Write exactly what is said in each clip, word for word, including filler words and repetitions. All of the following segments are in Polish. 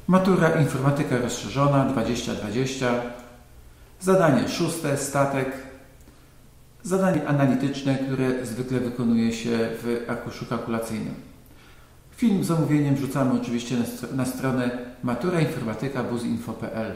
Matura Informatyka Rozszerzona dwadzieścia dwadzieścia. Zadanie szóste, statek. Zadanie analityczne, które zwykle wykonuje się w arkuszu kalkulacyjnym. Film z zamówieniem wrzucamy oczywiście na stronę matura informatyka buzinfo kropka p l.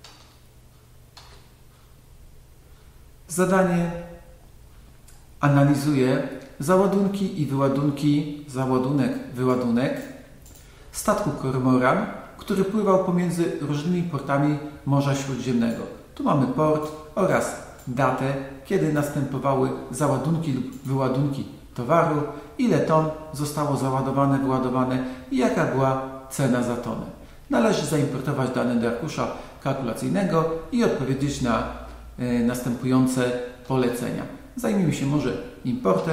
Zadanie analizuje załadunki i wyładunki, załadunek, wyładunek statku Kormoran, który pływał pomiędzy różnymi portami Morza Śródziemnego. Tu mamy port oraz datę, kiedy następowały załadunki lub wyładunki towaru, ile ton zostało załadowane, wyładowane i jaka była cena za tonę. Należy zaimportować dane do arkusza kalkulacyjnego i odpowiedzieć na y, następujące polecenia. Zajmijmy się może importem.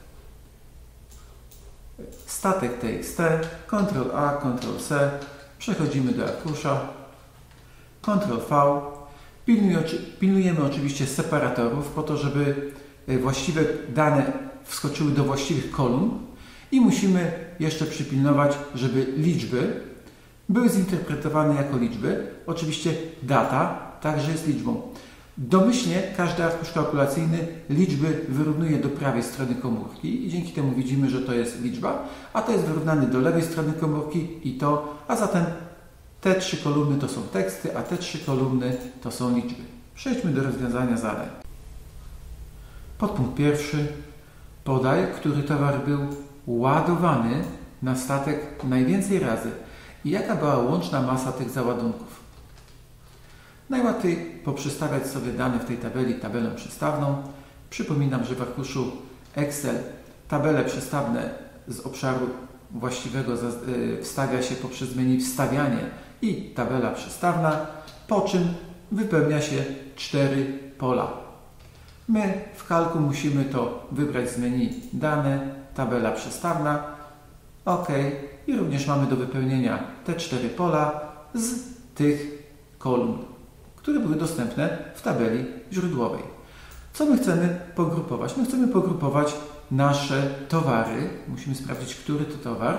Statek T X T, kontrol A, kontrol C, przechodzimy do arkusza, kontrol V. Pilnujemy oczywiście separatorów po to, żeby właściwe dane wskoczyły do właściwych kolumn i musimy jeszcze przypilnować, żeby liczby były zinterpretowane jako liczby. Oczywiście data także jest liczbą. Domyślnie każdy arkusz kalkulacyjny liczby wyrównuje do prawej strony komórki i dzięki temu widzimy, że to jest liczba, a to jest wyrównane do lewej strony komórki i to, a zatem te trzy kolumny to są teksty, a te trzy kolumny to są liczby. Przejdźmy do rozwiązania zadań. Podpunkt pierwszy. Podaj, który towar był ładowany na statek najwięcej razy i jaka była łączna masa tych załadunków. Najłatwiej poprzestawiać sobie dane w tej tabeli tabelą przestawną. Przypominam, że w arkuszu Excel tabele przestawne z obszaru właściwego wstawia się poprzez menu wstawianie i tabela przestawna, po czym wypełnia się cztery pola. My w kalku musimy to wybrać z menu dane, tabela przestawna, OK i również mamy do wypełnienia te cztery pola z tych kolumn, które były dostępne w tabeli źródłowej. Co my chcemy pogrupować? My chcemy pogrupować nasze towary. Musimy sprawdzić, który to towar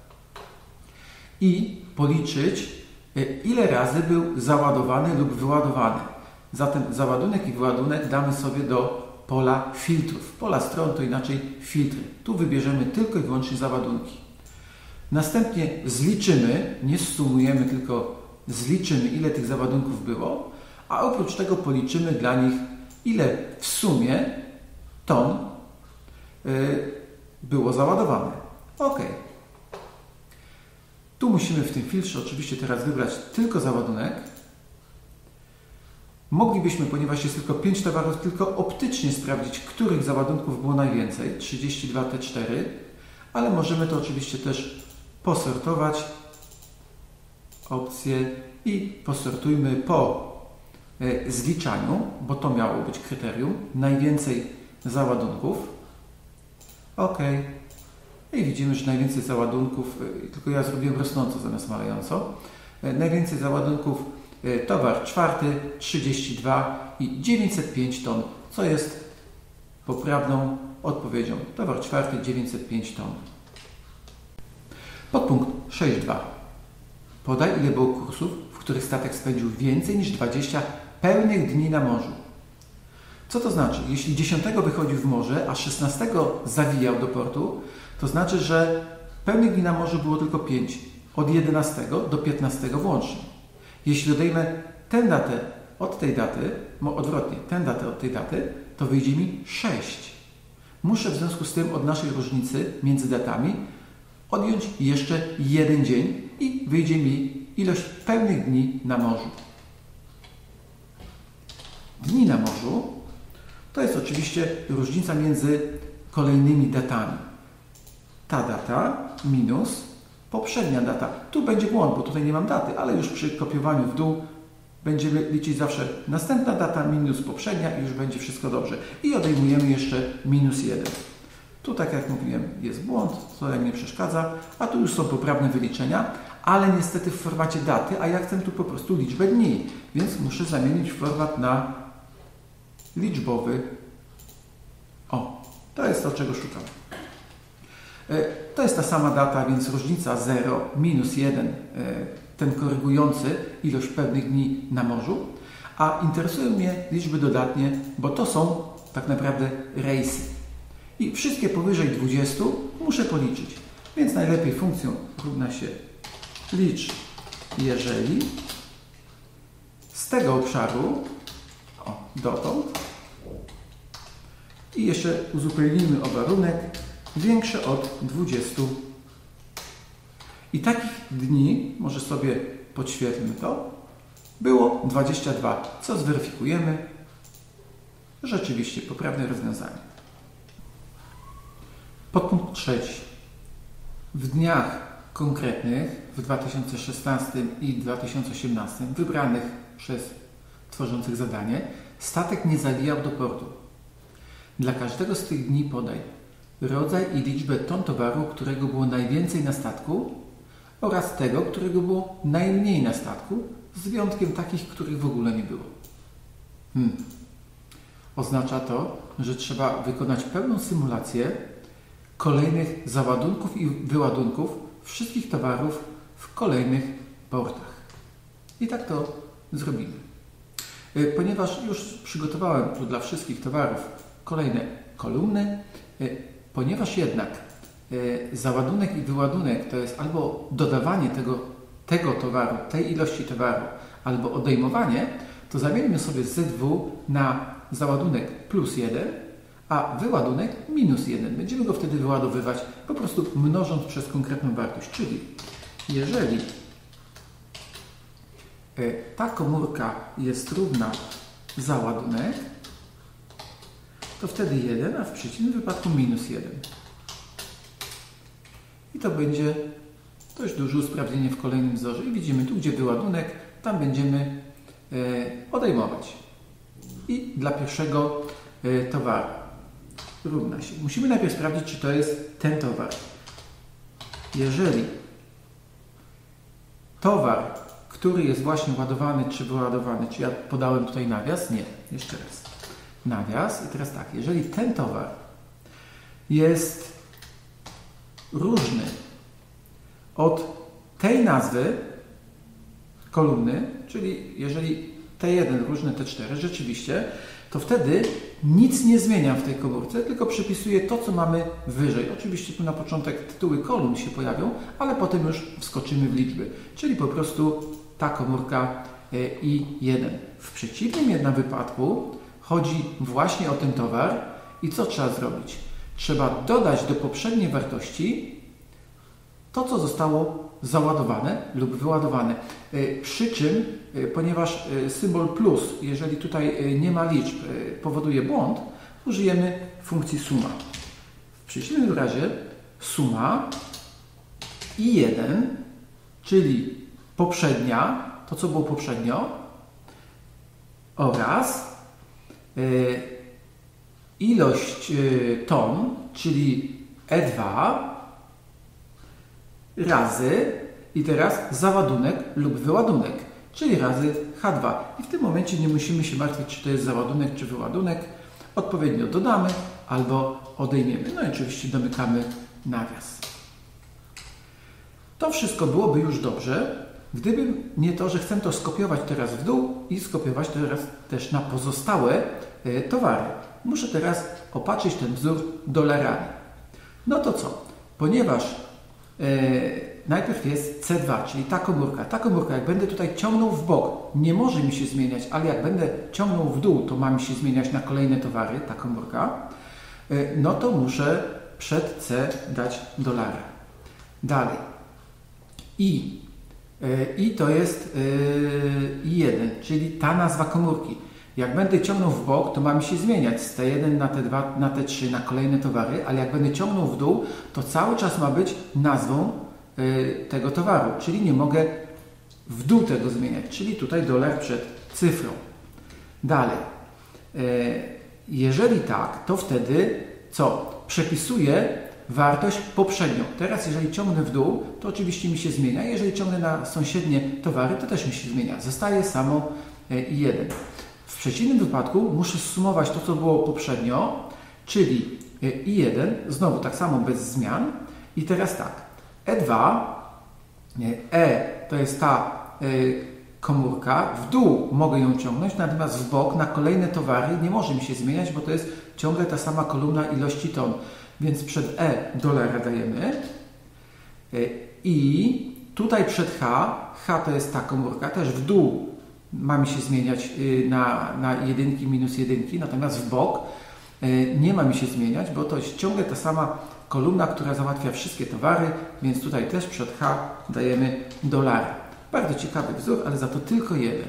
i policzyć, ile razy był załadowany lub wyładowany. Zatem załadunek i wyładunek damy sobie do pola filtrów. Pola stron to inaczej filtry. Tu wybierzemy tylko i wyłącznie załadunki. Następnie zliczymy, nie sumujemy, tylko zliczymy, ile tych załadunków było, a oprócz tego policzymy dla nich, ile w sumie ton yy, było załadowane. OK. Tu musimy w tym filtrze oczywiście teraz wybrać tylko załadunek. Moglibyśmy, ponieważ jest tylko pięć towarów, tylko optycznie sprawdzić, których załadunków było najwięcej, trzydzieści dwa T cztery, ale możemy to oczywiście też posortować. Opcje i posortujmy po y, zliczaniu, bo to miało być kryterium, najwięcej załadunków. OK. I widzimy, że najwięcej załadunków, y, tylko ja zrobiłem rosnąco zamiast malejąco, y, najwięcej załadunków y, towar czwarty, trzydzieści dwa i dziewięćset pięć ton, co jest poprawną odpowiedzią. Towar czwarty, dziewięćset pięć ton. Podpunkt sześć dwa. Podaj, ile było kursów, w których statek spędził więcej niż dwadzieścia pełnych dni na morzu. Co to znaczy? Jeśli dziesiątego wychodził w morze, a szesnastego zawijał do portu, to znaczy, że pełnych dni na morzu było tylko pięć. Od jedenastego do piętnastego włącznie. Jeśli odejmę tę datę od tej daty, odwrotnie, tę datę od tej daty, to wyjdzie mi sześć. Muszę w związku z tym od naszej różnicy między datami odjąć jeszcze jeden dzień i wyjdzie mi ilość pełnych dni na morzu. Dni na morzu to jest oczywiście różnica między kolejnymi datami. Ta data minus poprzednia data. Tu będzie błąd, bo tutaj nie mam daty, ale już przy kopiowaniu w dół będziemy liczyć zawsze następna data minus poprzednia i już będzie wszystko dobrze. I odejmujemy jeszcze minus jeden. Tu, tak jak mówiłem, jest błąd, co jak nie przeszkadza, a tu już są poprawne wyliczenia, ale niestety w formacie daty, a ja chcę tu po prostu liczbę dni, więc muszę zamienić format na liczbowy. O, to jest to, czego szukam. To jest ta sama data, więc różnica zero minus jeden ten korygujący ilość pewnych dni na morzu, a interesują mnie liczby dodatnie, bo to są tak naprawdę rejsy. I wszystkie powyżej dwudziestu muszę policzyć. Więc najlepiej funkcją równa się licz, jeżeli z tego obszaru, o, dotąd, i jeszcze uzupełnimy o warunek większy od dwudziestu. I takich dni, może sobie podświetlmy to, było dwadzieścia dwa, co zweryfikujemy. Rzeczywiście poprawne rozwiązanie. Podpunkt trzeci. W dniach konkretnych w dwa tysiące szesnastym i dwa tysiące osiemnastym wybranych przez tworzących zadanie statek nie zawijał do portu. Dla każdego z tych dni podaj rodzaj i liczbę ton towaru, którego było najwięcej na statku oraz tego, którego było najmniej na statku, z wyjątkiem takich, których w ogóle nie było. Hmm. Oznacza to, że trzeba wykonać pełną symulację kolejnych załadunków i wyładunków wszystkich towarów w kolejnych portach. I tak to zrobimy. Ponieważ już przygotowałem tu dla wszystkich towarów kolejne kolumny, ponieważ jednak załadunek i wyładunek to jest albo dodawanie tego, tego towaru, tej ilości towaru, albo odejmowanie, to zamieńmy sobie Z W na załadunek plus jeden, a wyładunek minus jeden. Będziemy go wtedy wyładowywać po prostu mnożąc przez konkretną wartość. Czyli jeżeli ta komórka jest równa załadunek, to wtedy jeden, a w przeciwnym wypadku minus jeden. I to będzie dość duże usprawnienie w kolejnym wzorze. I widzimy tu, gdzie wyładunek, tam będziemy odejmować. I dla pierwszego towaru równa się. Musimy najpierw sprawdzić, czy to jest ten towar. Jeżeli towar, który jest właśnie ładowany czy wyładowany, czy ja podałem tutaj nawias? Nie. Jeszcze raz. Nawias. I teraz tak. Jeżeli ten towar jest różny od tej nazwy kolumny, czyli jeżeli T jeden różny T cztery, rzeczywiście, to wtedy nic nie zmieniam w tej komórce, tylko przypisuję to, co mamy wyżej. Oczywiście tu na początek tytuły kolumn się pojawią, ale potem już wskoczymy w liczby. Czyli po prostu ta komórka I jeden. W przeciwnym jednak wypadku chodzi właśnie o ten towar i co trzeba zrobić? Trzeba dodać do poprzedniej wartości to, co zostało załadowane lub wyładowane. Przy czym, ponieważ symbol plus, jeżeli tutaj nie ma liczb, powoduje błąd, użyjemy funkcji suma. W przeciwnym razie suma I jeden, czyli poprzednia, to co było poprzednio, oraz ilość ton, czyli E dwa, razy i teraz załadunek lub wyładunek, czyli razy H dwa. I w tym momencie nie musimy się martwić, czy to jest załadunek, czy wyładunek. Odpowiednio dodamy albo odejmiemy. No i oczywiście domykamy nawias. To wszystko byłoby już dobrze, gdyby nie to, że chcę to skopiować teraz w dół i skopiować teraz też na pozostałe y, towary. Muszę teraz opatrzyć ten wzór dolarami. No to co? Ponieważ y, najpierw jest C dwa, czyli ta komórka. Ta komórka, jak będę tutaj ciągnął w bok, nie może mi się zmieniać, ale jak będę ciągnął w dół, to ma mi się zmieniać na kolejne towary, ta komórka. Y, no to muszę przed C dać dolara. Dalej. I. I to jest I jeden, czyli ta nazwa komórki. Jak będę ciągnął w bok, to ma mi się zmieniać z T jeden na T dwa, na T trzy, na kolejne towary, ale jak będę ciągnął w dół, to cały czas ma być nazwą tego towaru, czyli nie mogę w dół tego zmieniać, czyli tutaj dolar przed cyfrą. Dalej. Jeżeli tak, to wtedy co? Przepisuję wartość poprzednią. Teraz jeżeli ciągnę w dół, to oczywiście mi się zmienia. Jeżeli ciągnę na sąsiednie towary, to też mi się zmienia. Zostaje samo I jeden. W przeciwnym wypadku muszę sumować to, co było poprzednio, czyli I jeden, znowu tak samo bez zmian. I teraz tak. E dwa, E to jest ta y, komórka, w dół mogę ją ciągnąć, natomiast w bok na kolejne towary nie może mi się zmieniać, bo to jest ciągle ta sama kolumna ilości ton. Więc przed E dolara dajemy y, i tutaj przed H, H to jest ta komórka, też w dół ma mi się zmieniać y, na, na jedynki minus jedynki, natomiast w bok y, nie ma mi się zmieniać, bo to jest ciągle ta sama kolumna, która załatwia wszystkie towary, więc tutaj też przed H dajemy dolary. Bardzo ciekawy wzór, ale za to tylko jeden.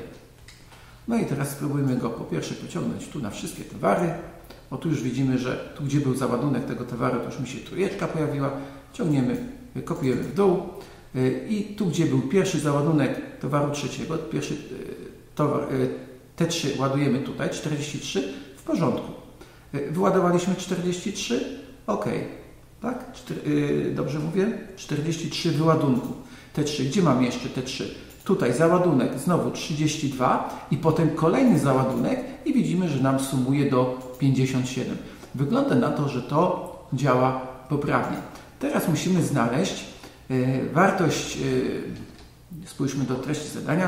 No i teraz spróbujmy go po pierwsze pociągnąć tu na wszystkie towary. O tu już widzimy, że tu gdzie był załadunek tego towaru, to już mi się trójeczka pojawiła. Ciągniemy, kopiujemy w dół i tu gdzie był pierwszy załadunek towaru trzeciego, pierwszy towar, te trzy ładujemy tutaj, czterdzieści trzy, w porządku. Wyładowaliśmy czterdzieści trzy, ok. Tak? Dobrze mówię? czterdzieści trzy wyładunku. Te trzy. Gdzie mam jeszcze te trzy? Tutaj załadunek znowu trzydzieści dwa i potem kolejny załadunek i widzimy, że nam sumuje do pięćdziesiąt siedem. Wygląda na to, że to działa poprawnie. Teraz musimy znaleźć y, wartość, y, spójrzmy do treści zadania,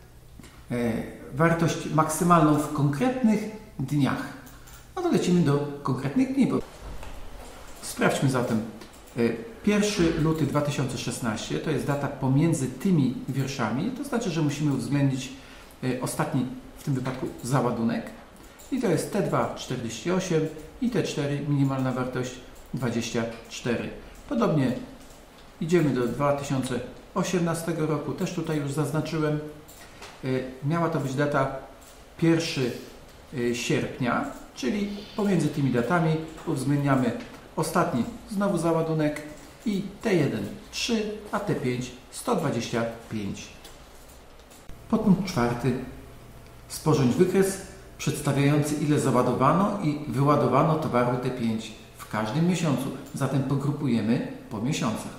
y, wartość maksymalną w konkretnych dniach. No to lecimy do konkretnych dni. Bo... Sprawdźmy zatem. pierwszy luty dwa tysiące szesnasty to jest data pomiędzy tymi wierszami, to znaczy, że musimy uwzględnić ostatni, w tym wypadku załadunek i to jest T dwa czterdzieści osiem i T cztery minimalna wartość dwadzieścia cztery. Podobnie idziemy do dwa tysiące osiemnastego roku, też tutaj już zaznaczyłem. Miała to być data pierwszego sierpnia, czyli pomiędzy tymi datami uwzględniamy ostatni znowu załadunek i T jeden trzy, a T pięć sto dwadzieścia pięć. Podpunkt czwarty. Sporządź wykres przedstawiający, ile załadowano i wyładowano towaru T pięć w każdym miesiącu. Zatem pogrupujemy po miesiącach.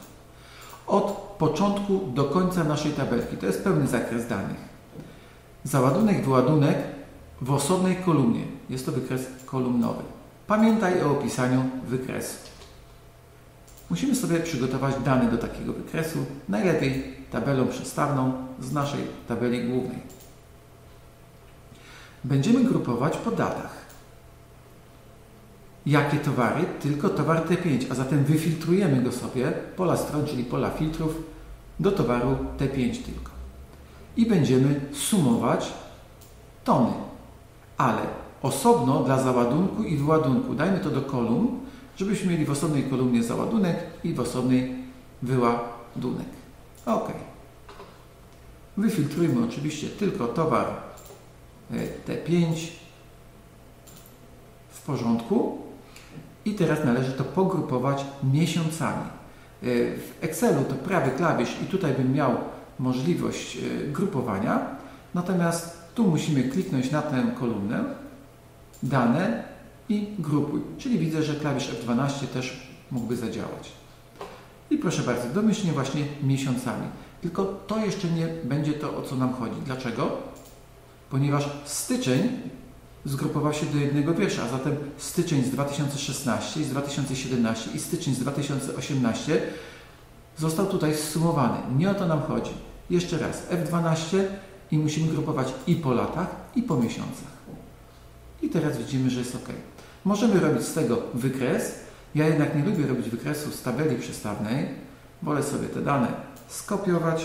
Od początku do końca naszej tabelki. To jest pełny zakres danych. Załadunek, wyładunek w osobnej kolumnie. Jest to wykres kolumnowy. Pamiętaj o opisaniu wykresu. Musimy sobie przygotować dane do takiego wykresu, najlepiej tabelą przestawną z naszej tabeli głównej. Będziemy grupować po datach. Jakie towary? Tylko towar T pięć, a zatem wyfiltrujemy go sobie, pola stron, czyli pola filtrów, do towaru T pięć tylko. I będziemy sumować tony, ale osobno dla załadunku i wyładunku. Dajmy to do kolumn, żebyśmy mieli w osobnej kolumnie załadunek i w osobnej wyładunek. OK. Wyfiltrujmy oczywiście tylko towar T pięć w porządku. I teraz należy to pogrupować miesiącami. W Excelu to prawy klawisz i tutaj bym miał możliwość grupowania. Natomiast tu musimy kliknąć na tę kolumnę, dane i grupuj. Czyli widzę, że klawisz F dwanaście też mógłby zadziałać. I proszę bardzo, domyślnie właśnie miesiącami. Tylko to jeszcze nie będzie to, o co nam chodzi. Dlaczego? Ponieważ styczeń zgrupował się do jednego wiersza, a zatem styczeń z dwa tysiące szesnastego i z dwa tysiące siedemnastego i styczeń z dwa tysiące osiemnastego został tutaj zsumowany. Nie o to nam chodzi. Jeszcze raz, F dwanaście i musimy grupować i po latach, i po miesiącach. I teraz widzimy, że jest OK. Możemy robić z tego wykres. Ja jednak nie lubię robić wykresu z tabeli przestawnej. Wolę sobie te dane skopiować.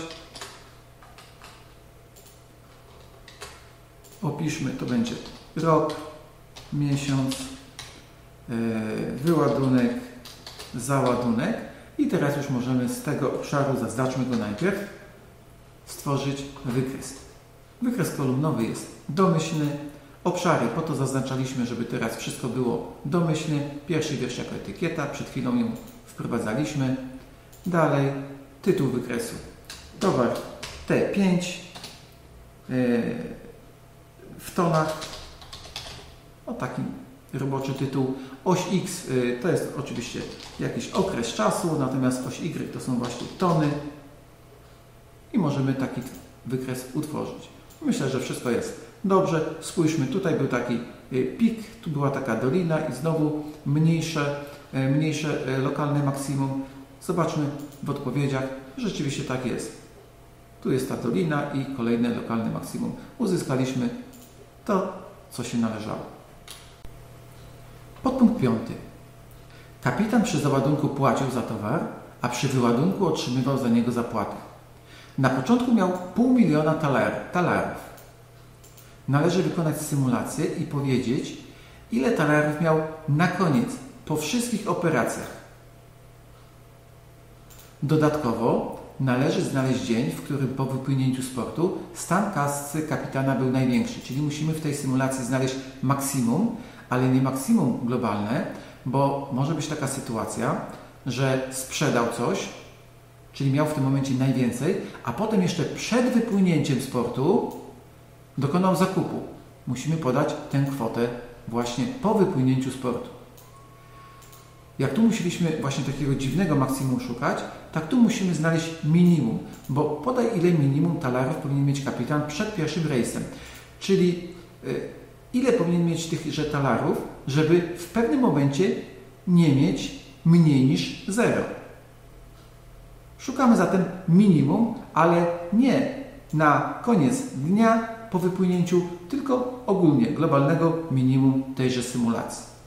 Opiszmy, to będzie rok, miesiąc, yy, wyładunek, załadunek. I teraz już możemy z tego obszaru, zaznaczmy go najpierw, stworzyć wykres. Wykres kolumnowy jest domyślny. Obszary, po to zaznaczaliśmy, żeby teraz wszystko było domyślne. Pierwszy wiersz jako etykieta, przed chwilą ją wprowadzaliśmy. Dalej tytuł wykresu. Towar T pięć yy, w tonach. O taki roboczy tytuł. Oś X yy, to jest oczywiście jakiś okres czasu, natomiast oś Y to są właśnie tony. I możemy taki wykres utworzyć. Myślę, że wszystko jest dobrze. Spójrzmy, tutaj był taki pik, tu była taka dolina i znowu mniejsze, mniejsze lokalne maksimum. Zobaczmy w odpowiedziach, że rzeczywiście tak jest. Tu jest ta dolina i kolejne lokalne maksimum. Uzyskaliśmy to, co się należało. Podpunkt piąty. Kapitan przy załadunku płacił za towar, a przy wyładunku otrzymywał za niego zapłatę. Na początku miał pół miliona talar, talarów. Należy wykonać symulację i powiedzieć, ile talarów miał na koniec, po wszystkich operacjach. Dodatkowo należy znaleźć dzień, w którym po wypłynięciu z portu stan kasy kapitana był największy, czyli musimy w tej symulacji znaleźć maksimum, ale nie maksimum globalne, bo może być taka sytuacja, że sprzedał coś, czyli miał w tym momencie najwięcej, a potem jeszcze przed wypłynięciem z portu dokonał zakupu. Musimy podać tę kwotę właśnie po wypłynięciu z portu. Jak tu musieliśmy właśnie takiego dziwnego maksimum szukać, tak tu musimy znaleźć minimum, bo podaj ile minimum talarów powinien mieć kapitan przed pierwszym rejsem. Czyli y, ile powinien mieć tychże talarów, żeby w pewnym momencie nie mieć mniej niż zero. Szukamy zatem minimum, ale nie na koniec dnia po wypłynięciu, tylko ogólnie globalnego minimum tejże symulacji.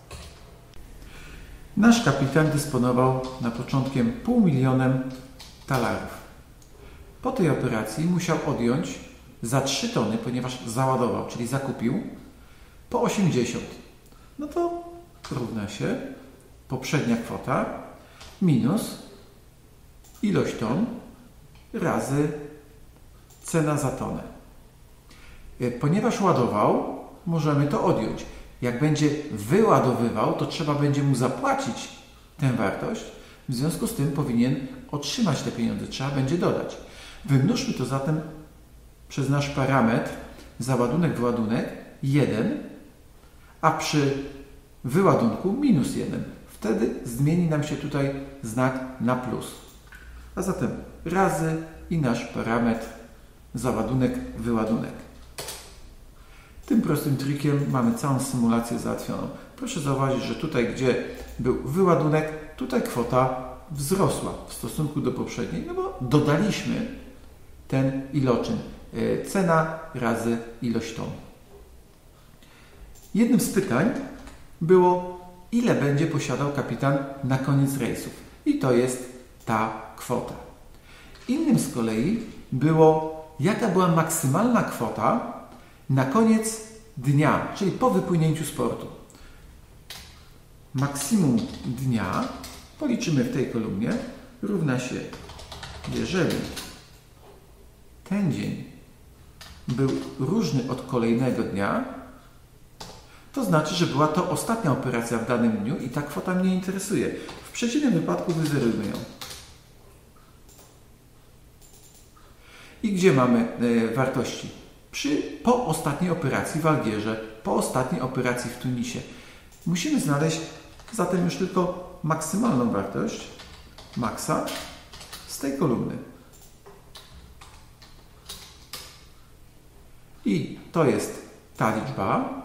Nasz kapitan dysponował na początku pół milionem talarów. Po tej operacji musiał odjąć za trzy tony, ponieważ załadował, czyli zakupił, po osiemdziesiąt. No to równa się poprzednia kwota minus ilość ton razy cena za tonę. Ponieważ ładował, możemy to odjąć. Jak będzie wyładowywał, to trzeba będzie mu zapłacić tę wartość. W związku z tym powinien otrzymać te pieniądze. Trzeba będzie dodać. Wymnożmy to zatem przez nasz parametr załadunek, wyładunek jeden, a przy wyładunku minus jeden. Wtedy zmieni nam się tutaj znak na plus. A zatem razy i nasz parametr załadunek, wyładunek. Tym prostym trikiem mamy całą symulację załatwioną. Proszę zauważyć, że tutaj, gdzie był wyładunek, tutaj kwota wzrosła w stosunku do poprzedniej, no bo dodaliśmy ten iloczyn. Cena razy ilość ton. Jednym z pytań było, ile będzie posiadał kapitan na koniec rejsów. I to jest ta kwota. Innym z kolei było, jaka była maksymalna kwota na koniec dnia, czyli po wypłynięciu z portu. Maksimum dnia, policzymy w tej kolumnie, równa się, jeżeli ten dzień był różny od kolejnego dnia, to znaczy, że była to ostatnia operacja w danym dniu i ta kwota mnie interesuje. W przeciwnym wypadku wyzerujmy ją. I gdzie mamy y, wartości? Przy, po ostatniej operacji w Algierze, po ostatniej operacji w Tunisie. Musimy znaleźć zatem już tylko maksymalną wartość maksa z tej kolumny. I to jest ta liczba.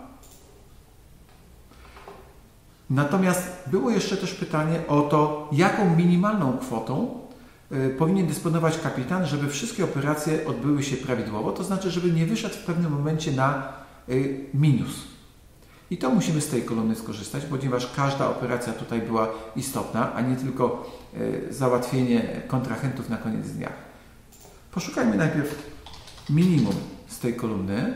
Natomiast było jeszcze też pytanie o to, jaką minimalną kwotą y, powinien dysponować kapitan, żeby wszystkie operacje odbyły się prawidłowo, to znaczy, żeby nie wyszedł w pewnym momencie na y, minus. I to musimy z tej kolumny skorzystać, ponieważ każda operacja tutaj była istotna, a nie tylko y, załatwienie kontrahentów na koniec dnia. Poszukajmy najpierw minimum z tej kolumny.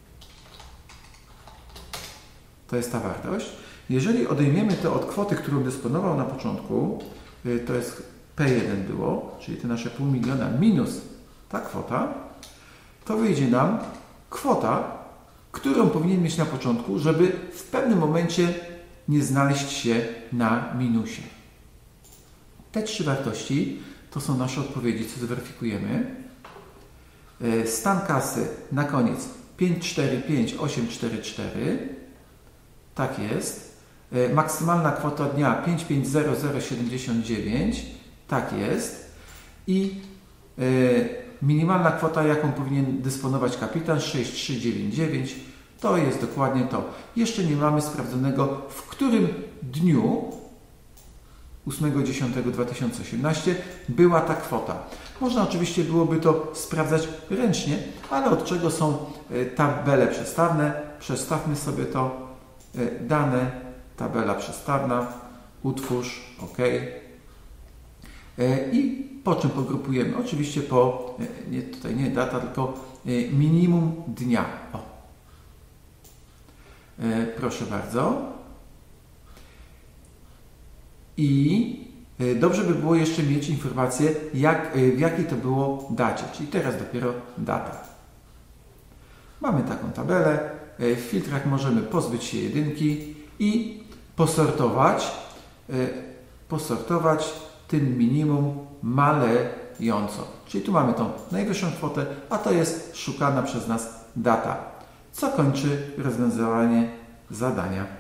To jest ta wartość. Jeżeli odejmiemy to od kwoty, którą dysponował na początku, to jest P jeden było, czyli te nasze pół miliona minus ta kwota, to wyjdzie nam kwota, którą powinien mieć na początku, żeby w pewnym momencie nie znaleźć się na minusie. Te trzy wartości to są nasze odpowiedzi, co zweryfikujemy. Stan kasy na koniec pięć cztery pięć osiem cztery cztery. Tak jest. Maksymalna kwota dnia pięć pięć zero zero siedemdziesiąt dziewięć. Tak jest. I y, minimalna kwota, jaką powinien dysponować kapitan, sześć trzy dziewięć dziewięć. To jest dokładnie to. Jeszcze nie mamy sprawdzonego, w którym dniu ósmego dziesiątego dwa tysiące osiemnastego była ta kwota. Można oczywiście byłoby to sprawdzać ręcznie, ale od czego są tabele przestawne? Przestawmy sobie to, dane, tabela przestawna, utwórz, OK. I po czym pogrupujemy? Oczywiście po, nie, tutaj nie data, tylko minimum dnia. O. Proszę bardzo. I dobrze by było jeszcze mieć informację, jak, w jakiej to było dacie, czyli teraz dopiero data. Mamy taką tabelę. W filtrach możemy pozbyć się jedynki i posortować, posortować tym minimum malejąco. Czyli tu mamy tą najwyższą kwotę, a to jest szukana przez nas data, co kończy rozwiązywanie zadania.